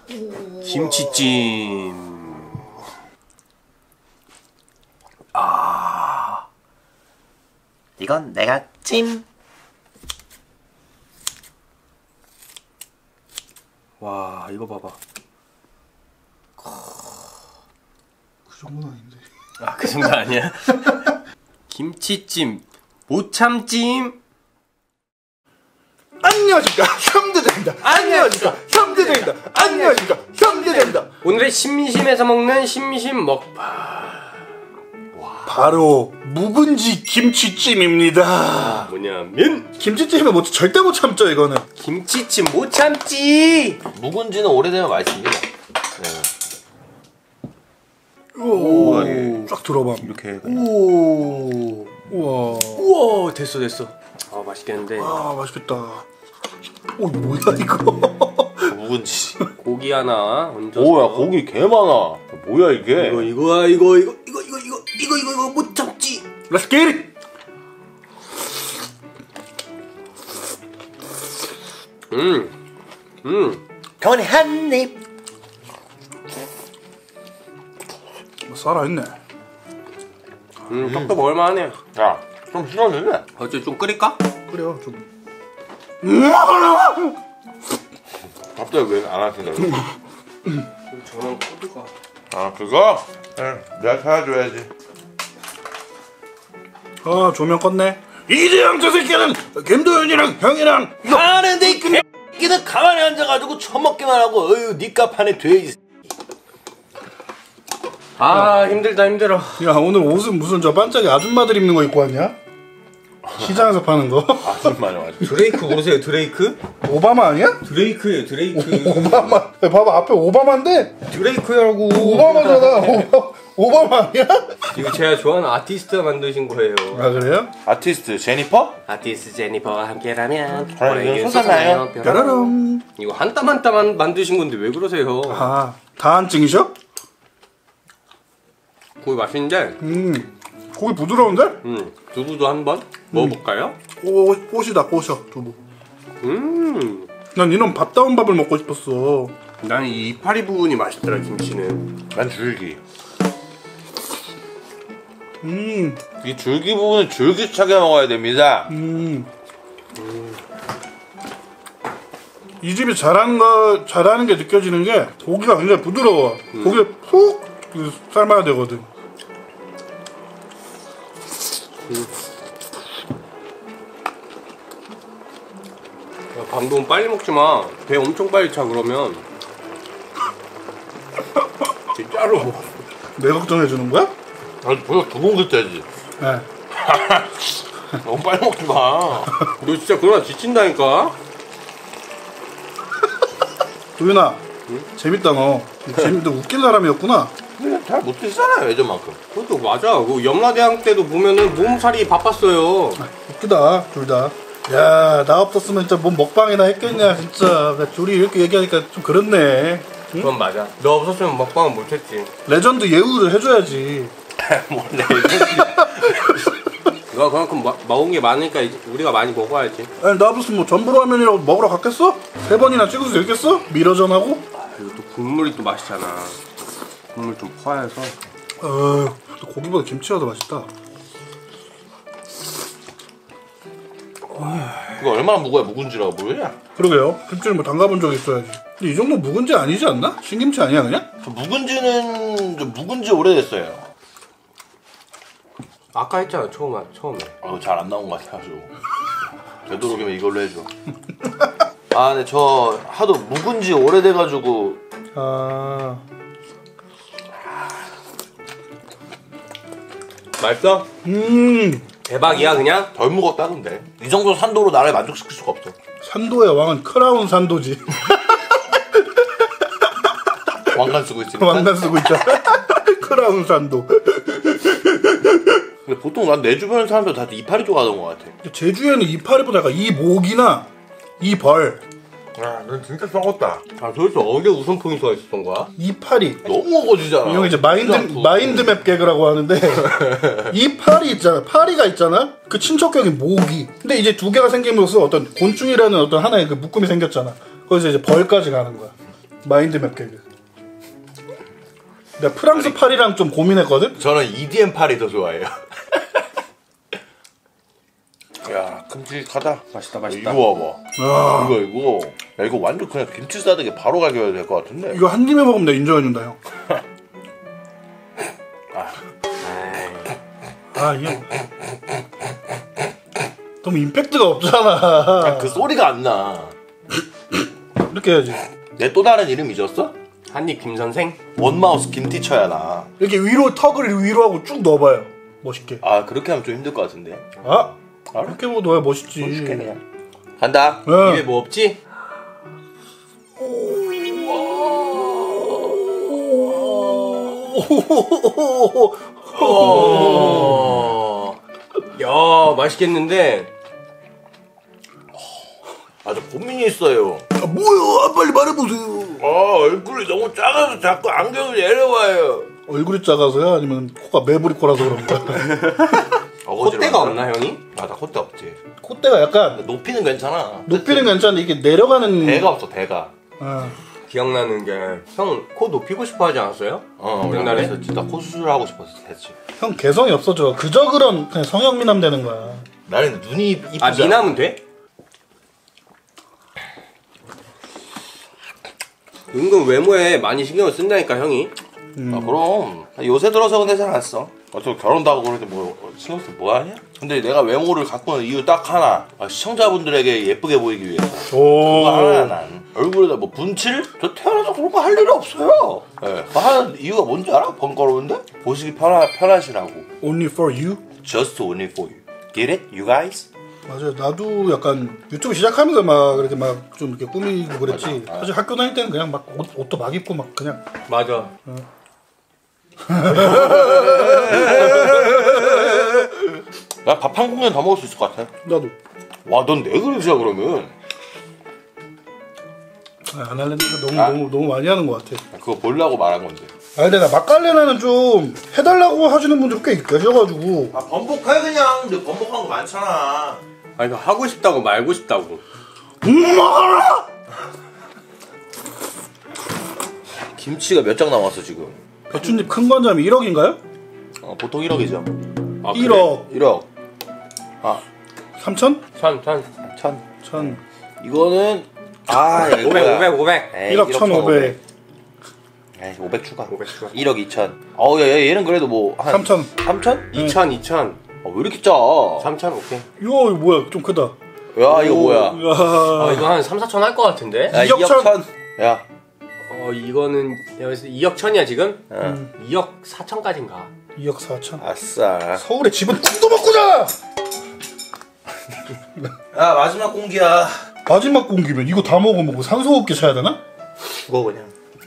김치찜. 아, 이건 내가 찜. 와, 이거 봐봐. 그 정도는 아닌데. 아, 그 정도 아니야? 김치찜, 모참찜. 안녕하십니까, 현대장입니다. 안녕하십니까, 현대장입니다. 안녕하십니까, 현대장입니다. 오늘의 심심해서 먹는 심심 먹방. 바로 묵은지 김치찜입니다. 뭐냐면 김치찜은 뭐 절대 못 참죠, 이거는. 김치찜 못 참지. 묵은지는 오래되면 맛있습니다. 오, 쫙 들어봐. 이렇게. 오, 우와. 우와, 됐어. 아, 맛있겠는데. 아, 맛있겠다. 오, 뭐야 이거? 묵은지. 고기 하나 얹어서. 오야, 고기 개 많아. 뭐야 이게? 이거 못 참지. Let's get it. 경원이 한 입. 살아있네. 떡도 먹을만하네. 야, 좀 싫었는데? 어째 좀 끓일까? 그래요, 좀. 갑자기 왜 안 하신다고? 저는 코드가. 아, 그거? 응, 내가 사줘야지. 아, 조명 껐네. 이재영 저 새끼는 김도현이랑 형이랑 하는데 이 개새끼는 가만히 앉아가지고 처먹기만 하고 어휴 니값 안에 돼있어. 아, 힘들어. 야, 오늘 옷은 무슨 저 반짝이 아줌마들 입는 거 입고 왔냐? 시장에서 파는 거? 아줌마요 아줌마. 드레이크 모르세요? 드레이크? 오바마 아니야? 드레이크예요, 드레이크. 오바마. 야, 봐봐, 앞에 오바마인데 드레이크라고. 오바마잖아. 오바마 아니야? 이거 제가 좋아하는 아티스트가 만드신 거예요. 아, 그래요? 아티스트 제니퍼? 아티스트 제니퍼와 함께라면 이거 손사나요? 뾰라롱. 이거 한 땀 한 땀 만드신 건데 왜 그러세요? 아, 다한증이셔? 고기 맛있는데 고기 부드러운데? 두부도 한번 먹어볼까요? 꽃이다, 꽃이야, 두부. 난 이런 밥다운 밥을 먹고 싶었어. 나는 이 이파리 부분이 맛있더라, 김치는. 난 줄기. 이 줄기 부분은 줄기차게 먹어야 됩니다. 이 집이 잘하는 게 느껴지는 게 고기가 굉장히 부드러워. 고기를 푹 삶아야 되거든. 야, 방금 빨리 먹지 마. 배 엄청 빨리 차, 그러면. 진짜로. 내 걱정해 주는 거야? 아니 벌써 두 공기째지. 네. 너무 빨리 먹지 마. 너 진짜 그러다 지친다니까? 도윤아, 재밌다 너. 재밌다, 웃긴 사람이었구나. 근데 잘 못했잖아요 예전만큼. 그것도 맞아. 그 염라대왕 때도 보면은 몸살이 바빴어요. 웃기다, 둘 다. 야, 나 없었으면 진짜 뭔 먹방이나 했겠냐, 진짜. 둘이 이렇게 얘기하니까 좀 그렇네. 응? 그건 맞아. 너 없었으면 먹방은 못했지. 레전드 예우를 해줘야지. 뭔데? 너가 그만큼 먹은 게 많으니까 이제 우리가 많이 먹어야지. 아니, 나 없었으면 뭐 전부라면이라고 먹으러 갔겠어? 3번이나 찍을 수 있겠어? 미러전하고? 이거 또 국물이 또 맛있잖아. 국물 좀 퍼야해서. 고기보다 김치가 더 맛있다. 그거 얼마나 무거워야 묵은지라고 보이냐? 그러게요. 김치를 뭐 담가본 적 있어야지. 근데 이 정도 묵은지 아니지 않나? 신김치 아니야 그냥? 저 묵은지는 좀 묵은지 오래됐어요. 아까 했잖아, 처음에. 잘 안 나온 것 같아가지고. 되도록이면 이걸로 해줘. 아, 근데 저 하도 묵은지 오래돼가지고. 아, 맛있어? 대박이야, 그냥? 덜 묵었다던데. 이 정도 산도로 나를 만족시킬 수가 없어. 산도의 왕은 크라운 산도지. 왕관 쓰고 있으니까. 왕관 쓰고 있잖아. 크라운 산도. 근데 보통 난 내 주변 사람들 다 이파리 좋아하던 것 같아. 제주에는 이파리보다 약간 이 목이나 이 벌, 아, 넌 진짜 썩었다. 아, 도대체 어디에 웃음 포인트가 있었던 거야? 이파리. 너무 어거지잖아. 이거 이제 마인드맵 개그라고 하는데 이파리 있잖아. 파리가 있잖아. 그 친척격인 모기. 근데 이제 두 개가 생김으로써 어떤 곤충이라는 어떤 하나의 그 묶음이 생겼잖아. 거기서 이제 벌까지 가는 거야. 마인드맵 개그. 내가 프랑스 파리랑 좀 고민했거든. 저는 EDM 파리 더 좋아해요. 야 큼직하다. 맛있다 맛있다. 이거 봐봐. 아, 이거. 야 이거 완전 그냥 김치 싸대기 바로 가져야 될 것 같은데. 이거 한 입에 먹으면 내가 인정해준다 형. 아 이형 너무 임팩트가 없잖아. 그 소리가 안 나. 이렇게 해야지. 내 또 다른 이름 잊었어? 한입 김 선생. 원마우스 김티처야 나. 이렇게 위로 턱을 위로 하고 쭉 넣어봐요. 멋있게. 아 그렇게 하면 좀 힘들 것 같은데. 아 알아? 이렇게 뭐 넣어야 멋있지. 멋있게 그냥. 간다. 어. 입에 뭐 없지? 야 맛있겠는데. 아주 고민이 있어요. 아, 뭐야? 빨리 말해보세요. 얼굴이 너무 작아서 자꾸 안경을 내려와요. 얼굴이 작아서요? 아니면 코가 매부리 코라서 그런가? 콧대가 없나 형이? 나 콧대 없지. 콧대가 약간 높이는 괜찮아. 높이는 괜찮은데 이게 내려가는. 대가 없어 대가. 아, 기억나는 게 형 코 높이고 싶어 하지 않았어요? 옛날에 했었지. 나 코 수술하고 싶어서 했지. 형 개성이 없어져. 그저 그런 그냥 성형미남 되는 거야. 나는 눈이 이쁘지. 아 미남은 돼? 은근 외모에 많이 신경을 쓴다니까 형이. 아 그럼 요새 들어서 근데 잘 안 써. 어차피 결혼도 하고 그러는데 뭐 신경 쓰 뭐 하냐? 근데 내가 외모를 갖고 있는 이유 딱 하나. 시청자분들에게 예쁘게 보이기 위해서. 그거 하나야 난. 얼굴에다 뭐 분칠? 저 태어나서 그런 거 할 일이 없어요. 예. 하는 이유가 뭔지 알아? 번거로운데? 보시기 편하시라고. Only for you? Just only for you. Get it? You guys? 맞아요. 나도 약간 유튜브 시작하면서 막 그렇게 막 좀 이렇게 꾸미고 그랬지. 사실 학교 다닐 때는 그냥 막 옷도 막 입고 막 그냥. 맞아. 나 밥 한 공기 더 먹을 수 있을 것 같아. 나도. 와, 넌 내 그릇이야 그러면. 안 할래니까 너무 많이 하는 것 같아. 그거 보려고 말한 건데. 아 근데 나 막갈레나는 좀 해달라고 하시는 분들 꽤 계셔가지고. 아 번복해 그냥. 근데 번복한 거 많잖아. 아니 하고 싶다고 말고 싶다고. 김치가 몇 장 남았어 지금? 배추잎 큰 건자면 1억인가요? 보통 1억이죠. 아, 1억. 1억. 아, 3천? 천. 1천. 이거는 500, 500. 에이, 1억 1,500. 에이, 500 추가. 500 추가. 1억 2천. 야, 얘는 그래도 뭐 한 3천. 3천? 2천. 왜 이렇게 짜? 3천 오케이. 이거 뭐야? 좀 크다. 야, 이거 뭐야? 아 야. 이거 한 3, 4천 할 것 같은데? 야, 2억 2억 천. 야, 이거는 여기서 2억 천이야 지금? 응. 2억 4천까지인가? 2억 4천. 아싸. 서울에 집은 꿈도 못 꾸자. 야, 마지막 공기야. 마지막 공기면 이거 다 먹으면 뭐 산소호흡기 차야 되나? 죽어 그냥.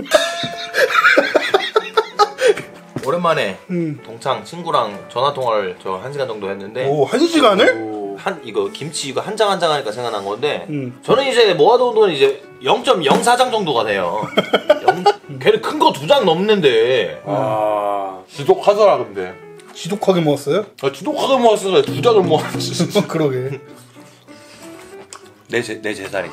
오랜만에 동창 친구랑 전화 통화를 저 1시간 정도 했는데 오, 1시간을? 이거 김치 이거 한 장 한 장 하니까 생각난 건데 음. 저는 이제 모아둔 돈은 이제 0.04장 정도가 돼요. 걔는 큰 거 2장 넘는데 아 지독하더라 근데. 지독하게 먹었어요? 지독하게 모았어. 2장을 모았지. 그러게. 내 재산이다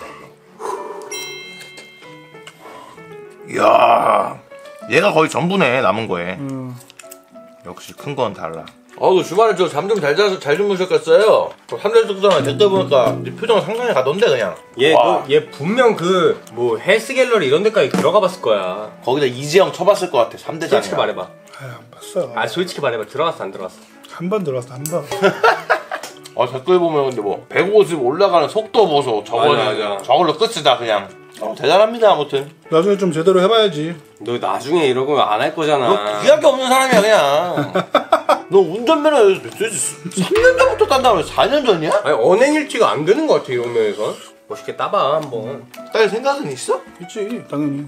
이거. 이야, 얘가 거의 전부네 남은 거에. 역시 큰 건 달라. 주말에 저 잠 좀 잘 주무셨겠어요? 3달 동안 듣다 보니까 네 표정 상당히 가던데 그냥. 얘 분명 그 뭐 헬스 갤러리 이런 데까지 들어가 봤을 거야. 거기다 이재영 쳐봤을 것 같아. 3대장이야. 솔직히 말해봐. 안 봤어. 아 솔직히 말해봐. 들어갔어 안 들어갔어? 한 번 들어왔어, 한 번. 댓글 보면 근데 뭐 150 올라가는 속도 보소. 맞아. 저걸로 끝이다 그냥. 대단합니다 아무튼. 나중에 좀 제대로 해봐야지. 너 나중에 이러고 안 할 거잖아. 너 귀하게 없는 사람이야 그냥. 너 운전면허 3년 전부터 딴다며. 4년 전이야? 아니 언행일치가 안 되는 것 같아 이런 면에선. 멋있게 따봐 한번. 딸 생각은 있어? 있지, 당연히.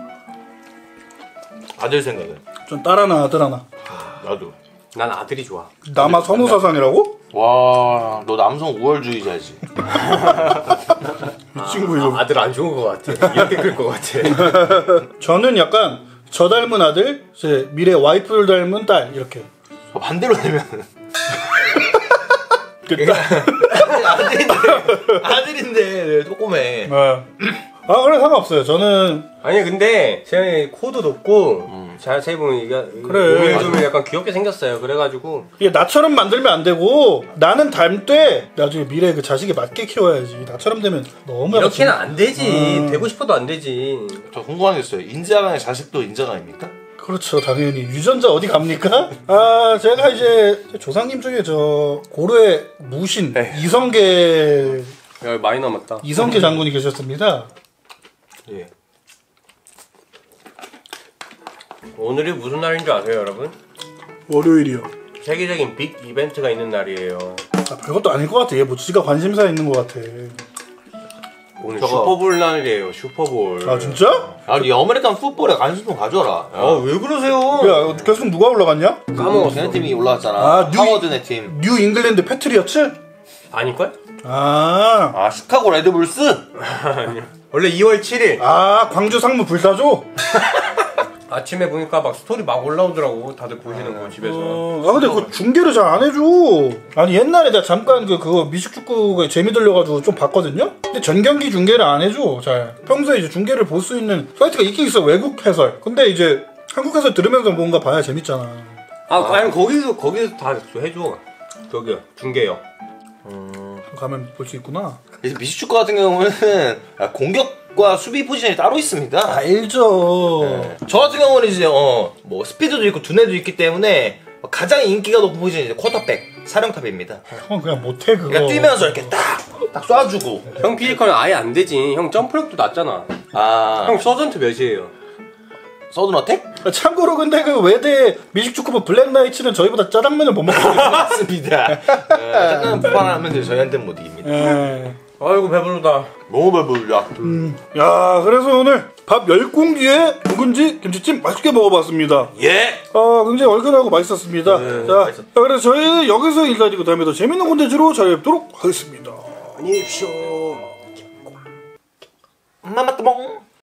아들 생각은? 전 딸 하나, 아들 하나. 나도. 난 아들이 좋아. 남아 선호사상이라고? 와, 너 남성 우월주의자지. 이 친구 이거. 아들 안 좋은 것 같아. 이렇게 클 것 같아. 저는 약간 저 닮은 아들, 제 미래 와이프를 닮은 딸 이렇게. 반대로 되면 그 딸. 아들인데 조그매. 아 그래 상관없어요. 저는 아니 근데 세영이 코도 높고 자세히 보면 이게 그래. 좀 약간 귀엽게 생겼어요. 그래가지고 이게 나처럼 만들면 안 되고 나는 닮되 나중에 미래에 그 자식이 맞게 키워야지. 나처럼 되면 너무 이렇게는 안 되지. 되고 싶어도 안 되지. 저 궁금한 게 있어요. 인자강의 자식도 인자강입니까? 그렇죠 당연히 유전자 어디 갑니까? 아 제가 이제 조상님 중에 저 고려의 무신 이성계 야 많이 남았다. 이성계 장군이 계셨습니다. 예. 오늘이 무슨 날인 줄 아세요, 여러분? 월요일이요. 세계적인 빅 이벤트가 있는 날이에요. 아, 별것도 아닐 것 같아. 얘 뭐 지가 관심사 있는 것 같아. 오늘 저거. 슈퍼볼 날이에요. 슈퍼볼. 아 진짜? 아니 아메리칸 풋볼에 관심 좀 가져라. 왜 그러세요? 야 결승 누가 올라갔냐? 까먹었어. 걔네 팀이 올라왔잖아. 아, 하워드네 팀. 뉴 잉글랜드 패트리어츠? 아닐걸? 아 시카고 레드불스? 원래 2월 7일 아 광주 상무 불사조? 아침에 보니까 막 스토리 막 올라오더라고. 다들 보시는 거 집에서. 아 근데 그 중계를 잘 안 해줘. 아니 옛날에 내가 잠깐 그거 미식축구가 재미 들려가지고 좀 봤거든요. 근데 전 경기 중계를 안 해줘. 잘 평소에 이제 중계를 볼 수 있는 사이트가 있긴 있어. 외국 해설. 근데 이제 한국 해설 들으면서 뭔가 봐야 재밌잖아. 아니 거기서 다 해줘. 저기요 중계요. 가면 볼 수 있구나. 이제 미식축구 같은 경우는 공격과 수비 포지션이 따로 있습니다. 알죠. 저 같은 경우는 이제 뭐 스피드도 있고 두뇌도 있기 때문에 가장 인기가 높은 포지션이 이제 쿼터백 사령탑입니다. 형 그냥 못해 그거. 그러니까 뛰면서 이렇게 딱 쏴주고. 형 피지컬은 아예 안 되지. 형 점프력도 낮잖아. 아, 형 서전트 몇이에요? 서든어택? 참고로 근데 그 외대 미식축구부 블랙나이츠는 저희보다 짜장면을 못 먹거든요. 맞습니다. 짜장면 폭발하면 저희한테는 못 이깁니다. 예. 아이고 배부르다. 너무 배불러. 야 그래서 오늘 밥 10공기에 묵은지 김치찜 맛있게 먹어봤습니다. 예. 굉장히 얼큰하고 맛있었습니다. 자, 그래서 저희 여기서 인사드리고 다음에 더 재밌는 콘텐츠로 찾아뵙도록 하겠습니다. 안녕히 계십시오. 마마뚜몽.